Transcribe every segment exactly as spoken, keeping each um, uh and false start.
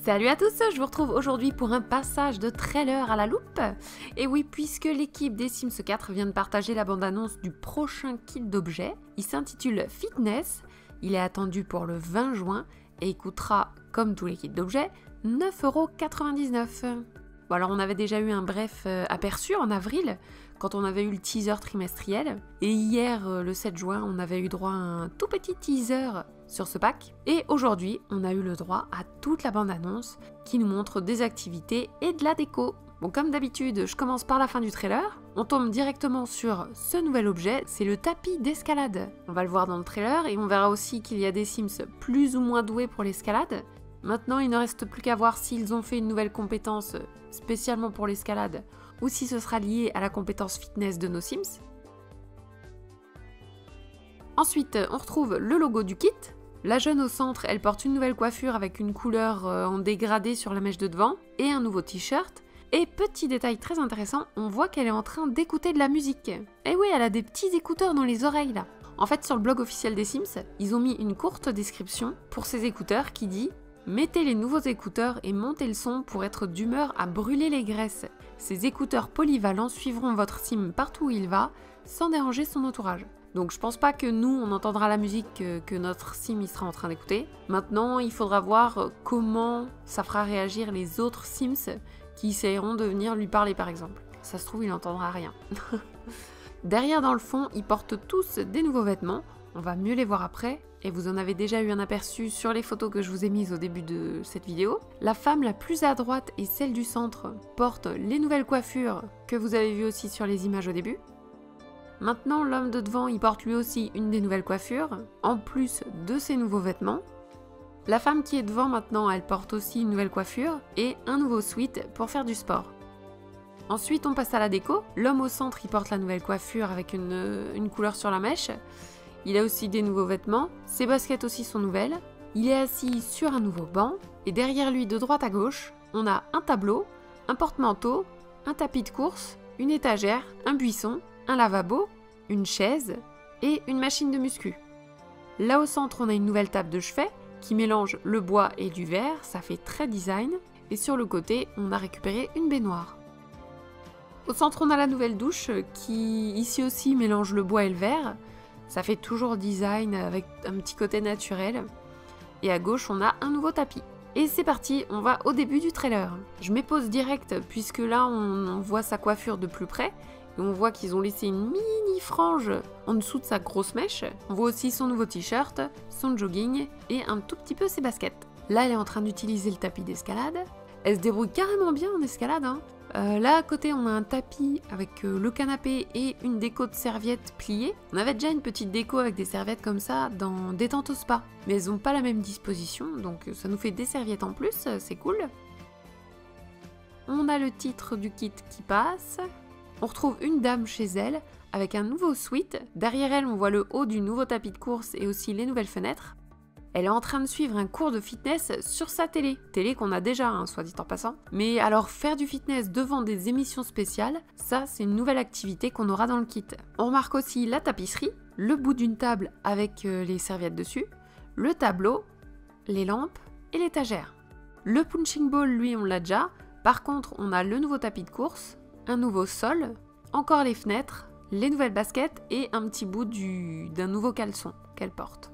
Salut à tous, je vous retrouve aujourd'hui pour un passage de trailer à la loupe. Et oui, puisque l'équipe des Sims quatre vient de partager la bande-annonce du prochain kit d'objets, il s'intitule Fitness, il est attendu pour le vingt juin et il coûtera, comme tous les kits d'objets, neuf euros quatre-vingt-dix-neuf. Bon alors on avait déjà eu un bref euh, aperçu en avril, quand on avait eu le teaser trimestriel, et hier, euh, le sept juin, on avait eu droit à un tout petit teaser sur ce pack, et aujourd'hui, on a eu le droit à toute la bande-annonce qui nous montre des activités et de la déco. Bon, comme d'habitude, je commence par la fin du trailer, on tombe directement sur ce nouvel objet, c'est le tapis d'escalade. On va le voir dans le trailer, et on verra aussi qu'il y a des Sims plus ou moins doués pour l'escalade. Maintenant, il ne reste plus qu'à voir s'ils ont fait une nouvelle compétence spécialement pour l'escalade, ou si ce sera lié à la compétence fitness de nos Sims. Ensuite, on retrouve le logo du kit. La jeune au centre, elle porte une nouvelle coiffure avec une couleur en dégradé sur la mèche de devant et un nouveau t-shirt. Et petit détail très intéressant, on voit qu'elle est en train d'écouter de la musique. Et oui, elle a des petits écouteurs dans les oreilles là. En fait, sur le blog officiel des Sims, ils ont mis une courte description pour ces écouteurs qui dit « Mettez les nouveaux écouteurs et montez le son pour être d'humeur à brûler les graisses. Ces écouteurs polyvalents suivront votre Sim partout où il va, sans déranger son entourage. » Donc je pense pas que nous, on entendra la musique que, que notre Sim il sera en train d'écouter. Maintenant, il faudra voir comment ça fera réagir les autres Sims qui essayeront de venir lui parler par exemple. Ça se trouve, il n'entendra rien. Derrière dans le fond, ils portent tous des nouveaux vêtements. On va mieux les voir après. Et vous en avez déjà eu un aperçu sur les photos que je vous ai mises au début de cette vidéo. La femme la plus à droite et celle du centre portent les nouvelles coiffures que vous avez vues aussi sur les images au début. Maintenant, l'homme de devant, il porte lui aussi une des nouvelles coiffures, en plus de ses nouveaux vêtements. La femme qui est devant maintenant, elle porte aussi une nouvelle coiffure et un nouveau sweat pour faire du sport. Ensuite, on passe à la déco. L'homme au centre, il porte la nouvelle coiffure avec une, une couleur sur la mèche. Il a aussi des nouveaux vêtements. Ses baskets aussi sont nouvelles. Il est assis sur un nouveau banc. Et derrière lui, de droite à gauche, on a un tableau, un porte-manteau, un tapis de course, une étagère, un buisson, un lavabo, une chaise et une machine de muscu. Là au centre, on a une nouvelle table de chevet qui mélange le bois et du verre, ça fait très design. Et sur le côté, on a récupéré une baignoire. Au centre, on a la nouvelle douche qui, ici aussi, mélange le bois et le verre. Ça fait toujours design avec un petit côté naturel. Et à gauche, on a un nouveau tapis. Et c'est parti, on va au début du trailer. Je m'épose direct puisque là, on, on voit sa coiffure de plus près. Et on voit qu'ils ont laissé une mini frange en dessous de sa grosse mèche. On voit aussi son nouveau t-shirt, son jogging et un tout petit peu ses baskets. Là, elle est en train d'utiliser le tapis d'escalade. Elle se débrouille carrément bien en escalade, hein. Euh, là à côté on a un tapis avec euh, le canapé et une déco de serviettes pliées. On avait déjà une petite déco avec des serviettes comme ça dans Détente au spa, mais elles n'ont pas la même disposition, donc ça nous fait des serviettes en plus, c'est cool. On a le titre du kit qui passe. On retrouve une dame chez elle avec un nouveau sweat. Derrière elle on voit le haut du nouveau tapis de course et aussi les nouvelles fenêtres. Elle est en train de suivre un cours de fitness sur sa télé. Télé qu'on a déjà, hein, soit dit en passant. Mais alors faire du fitness devant des émissions spéciales, ça c'est une nouvelle activité qu'on aura dans le kit. On remarque aussi la tapisserie, le bout d'une table avec euh, les serviettes dessus, le tableau, les lampes et l'étagère. Le punching ball, lui, on l'a déjà. Par contre, on a le nouveau tapis de course, un nouveau sol, encore les fenêtres, les nouvelles baskets et un petit bout du... d'un nouveau caleçon qu'elle porte.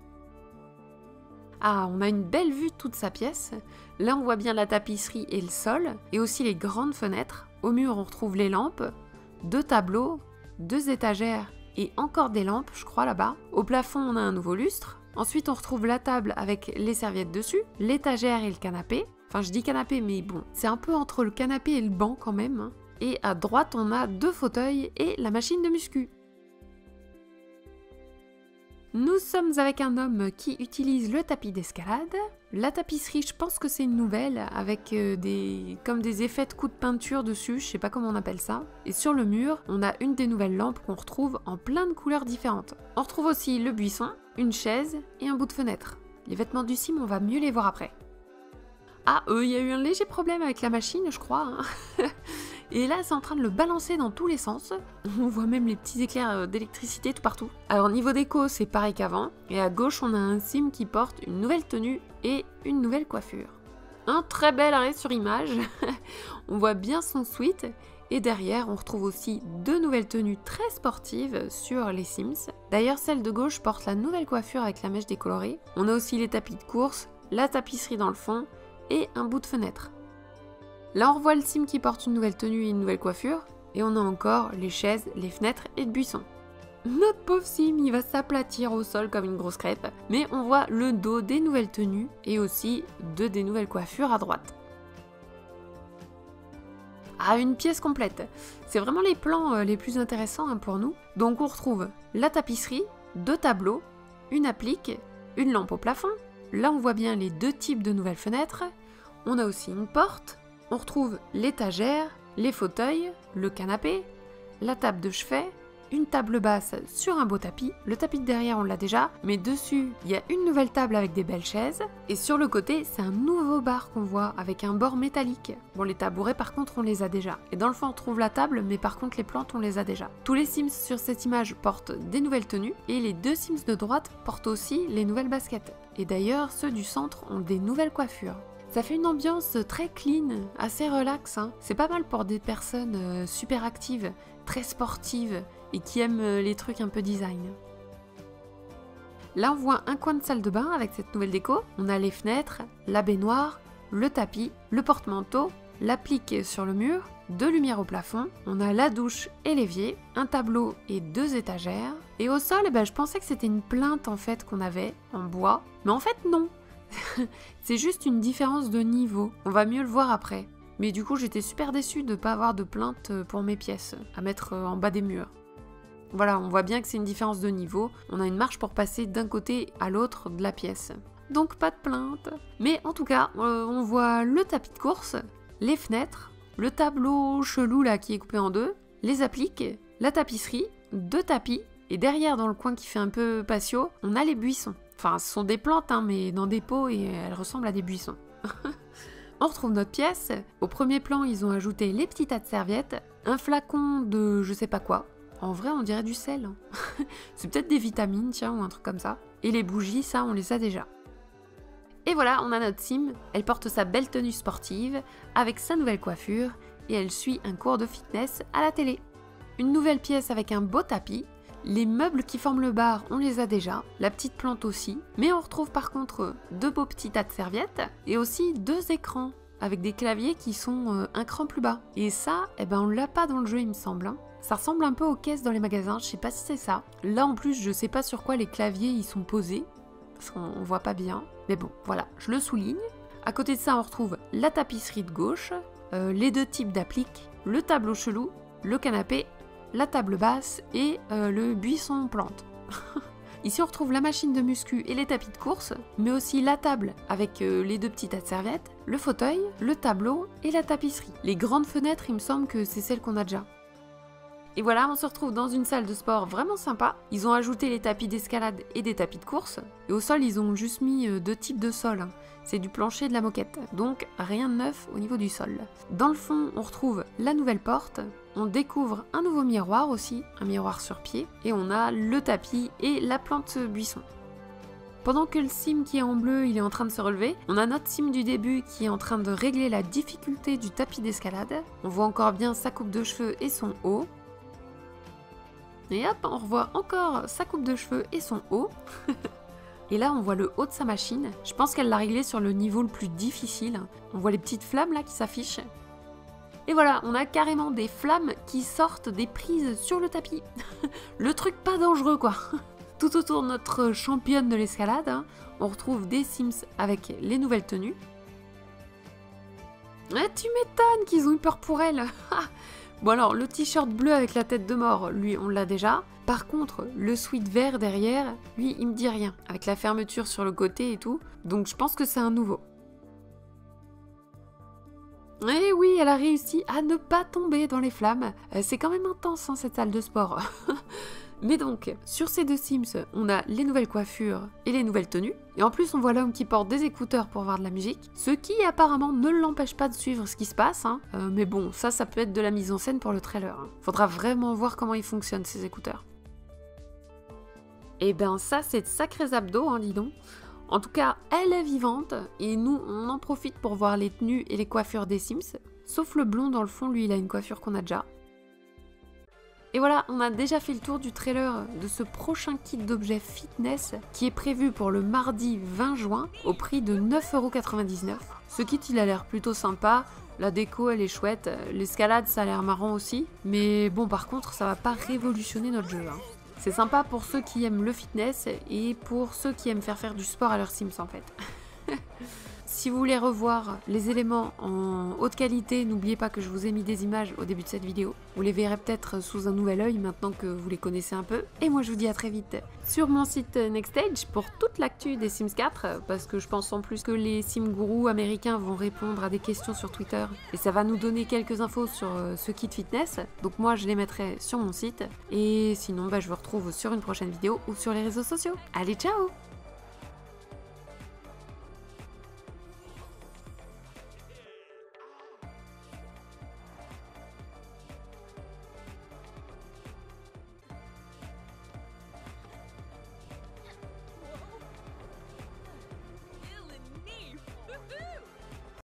Ah, on a une belle vue de toute sa pièce. Là, on voit bien la tapisserie et le sol, et aussi les grandes fenêtres. Au mur, on retrouve les lampes, deux tableaux, deux étagères et encore des lampes, je crois, là-bas. Au plafond, on a un nouveau lustre. Ensuite, on retrouve la table avec les serviettes dessus, l'étagère et le canapé. Enfin, je dis canapé, mais bon, c'est un peu entre le canapé et le banc quand même. Et à droite, on a deux fauteuils et la machine de muscu. Nous sommes avec un homme qui utilise le tapis d'escalade. La tapisserie, je pense que c'est une nouvelle, avec euh, des comme des effets de coups de peinture dessus, je sais pas comment on appelle ça. Et sur le mur, on a une des nouvelles lampes qu'on retrouve en plein de couleurs différentes. On retrouve aussi le buisson, une chaise et un bout de fenêtre. Les vêtements du Sim, on va mieux les voir après. Ah, il euh, y a eu un léger problème avec la machine, je crois. Hein. Et là, c'est en train de le balancer dans tous les sens. On voit même les petits éclairs d'électricité tout partout. Alors, niveau déco, c'est pareil qu'avant. Et à gauche, on a un Sim qui porte une nouvelle tenue et une nouvelle coiffure. Un très bel arrêt sur image. On voit bien son sweat. Et derrière, on retrouve aussi deux nouvelles tenues très sportives sur les Sims. D'ailleurs, celle de gauche porte la nouvelle coiffure avec la mèche décolorée. On a aussi les tapis de course, la tapisserie dans le fond et un bout de fenêtre. Là, on revoit le Sim qui porte une nouvelle tenue et une nouvelle coiffure. Et on a encore les chaises, les fenêtres et le buisson. Notre pauvre Sim, il va s'aplatir au sol comme une grosse crêpe. Mais on voit le dos des nouvelles tenues et aussi deux des nouvelles coiffures à droite. Ah, une pièce complète. C'est vraiment les plans euh, les plus intéressants hein, pour nous. Donc on retrouve la tapisserie, deux tableaux, une applique, une lampe au plafond. Là on voit bien les deux types de nouvelles fenêtres. On a aussi une porte. On retrouve l'étagère, les fauteuils, le canapé, la table de chevet, une table basse sur un beau tapis. Le tapis de derrière on l'a déjà, mais dessus il y a une nouvelle table avec des belles chaises. Et sur le côté c'est un nouveau bar qu'on voit avec un bord métallique. Bon, les tabourets par contre on les a déjà. Et dans le fond on trouve la table, mais par contre les plantes on les a déjà. Tous les Sims sur cette image portent des nouvelles tenues et les deux Sims de droite portent aussi les nouvelles baskets. Et d'ailleurs ceux du centre ont des nouvelles coiffures. Ça fait une ambiance très clean, assez relax. Hein. C'est pas mal pour des personnes euh, super actives, très sportives et qui aiment euh, les trucs un peu design. Là on voit un coin de salle de bain avec cette nouvelle déco. On a les fenêtres, la baignoire, le tapis, le porte-manteau, l'applique sur le mur, deux lumières au plafond. On a la douche et l'évier, un tableau et deux étagères. Et au sol, eh ben, je pensais que c'était une plinthe en fait qu'on avait en bois, mais en fait non. C'est juste une différence de niveau, on va mieux le voir après. Mais du coup j'étais super déçue de ne pas avoir de plainte pour mes pièces, à mettre en bas des murs. Voilà, on voit bien que c'est une différence de niveau, on a une marche pour passer d'un côté à l'autre de la pièce. Donc pas de plainte. Mais en tout cas, euh, on voit le tapis de course, les fenêtres, le tableau chelou là qui est coupé en deux, les appliques, la tapisserie, deux tapis, et derrière dans le coin qui fait un peu patio, on a les buissons. Enfin, ce sont des plantes, hein, mais dans des pots et elles ressemblent à des buissons. On retrouve notre pièce. Au premier plan, ils ont ajouté les petits tas de serviettes, un flacon de je sais pas quoi. En vrai, on dirait du sel. Hein. C'est peut-être des vitamines, tiens, ou un truc comme ça. Et les bougies, ça, on les a déjà. Et voilà, on a notre Sim. Elle porte sa belle tenue sportive, avec sa nouvelle coiffure, et elle suit un cours de fitness à la télé. Une nouvelle pièce avec un beau tapis. Les meubles qui forment le bar, on les a déjà, la petite plante aussi, mais on retrouve par contre deux beaux petits tas de serviettes et aussi deux écrans avec des claviers qui sont euh, un cran plus bas. Et ça, eh ben on l'a pas dans le jeu il me semble. Hein. Ça ressemble un peu aux caisses dans les magasins, je sais pas si c'est ça. Là en plus je sais pas sur quoi les claviers ils sont posés, parce qu'on voit pas bien. Mais bon, voilà, je le souligne. À côté de ça on retrouve la tapisserie de gauche, euh, les deux types d'appliques, le tableau chelou, le canapé, la table basse et euh, le buisson plante. Ici on retrouve la machine de muscu et les tapis de course, mais aussi la table avec euh, les deux petits tas de serviettes, le fauteuil, le tableau et la tapisserie. Les grandes fenêtres, il me semble que c'est celles qu'on a déjà. Et voilà, on se retrouve dans une salle de sport vraiment sympa. Ils ont ajouté les tapis d'escalade et des tapis de course. Et au sol, ils ont juste mis euh, deux types de sol. Hein. C'est du plancher et de la moquette, donc rien de neuf au niveau du sol. Dans le fond, on retrouve la nouvelle porte. On découvre un nouveau miroir aussi, un miroir sur pied, et on a le tapis et la plante buisson. Pendant que le Sim qui est en bleu, il est en train de se relever, on a notre Sim du début qui est en train de régler la difficulté du tapis d'escalade. On voit encore bien sa coupe de cheveux et son haut. Et hop, on revoit encore sa coupe de cheveux et son haut. Et là, on voit le haut de sa machine. Je pense qu'elle l'a réglé sur le niveau le plus difficile. On voit les petites flammes là qui s'affichent. Et voilà, on a carrément des flammes qui sortent des prises sur le tapis. Le truc pas dangereux quoi. Tout autour de notre championne de l'escalade, hein, on retrouve des Sims avec les nouvelles tenues. Ah, tu m'étonnes qu'ils ont eu peur pour elle. Bon alors, le t-shirt bleu avec la tête de mort, lui, on l'a déjà. Par contre, le sweat vert derrière, lui, il me dit rien. Avec la fermeture sur le côté et tout. Donc je pense que c'est un nouveau. Et oui, elle a réussi à ne pas tomber dans les flammes. Euh, c'est quand même intense, hein, cette salle de sport. Mais donc, sur ces deux Sims, on a les nouvelles coiffures et les nouvelles tenues. Et en plus, on voit l'homme qui porte des écouteurs pour voir de la musique. Ce qui, apparemment, ne l'empêche pas de suivre ce qui se passe. Hein. Euh, mais bon, ça, ça peut être de la mise en scène pour le trailer. Hein. Faudra vraiment voir comment ils fonctionnent, ces écouteurs. Et ben ça, c'est de sacrés abdos, hein, dis donc. En tout cas, elle est vivante et nous, on en profite pour voir les tenues et les coiffures des Sims. Sauf le blond dans le fond, lui, il a une coiffure qu'on a déjà. Et voilà, on a déjà fait le tour du trailer de ce prochain kit d'objets fitness qui est prévu pour le mardi vingt juin au prix de neuf euros quatre-vingt-dix-neuf. Ce kit, il a l'air plutôt sympa. La déco, elle est chouette. L'escalade, ça a l'air marrant aussi. Mais bon, par contre, ça va pas révolutionner notre jeu, hein. C'est sympa pour ceux qui aiment le fitness et pour ceux qui aiment faire faire du sport à leurs Sims en fait. Si vous voulez revoir les éléments en haute qualité, n'oubliez pas que je vous ai mis des images au début de cette vidéo. Vous les verrez peut-être sous un nouvel œil maintenant que vous les connaissez un peu. Et moi je vous dis à très vite sur mon site Nextstage pour toute l'actu des Sims quatre, parce que je pense en plus que les Simgourous américains vont répondre à des questions sur Twitter et ça va nous donner quelques infos sur ce kit fitness. Donc moi je les mettrai sur mon site et sinon bah, je vous retrouve sur une prochaine vidéo ou sur les réseaux sociaux. Allez, ciao!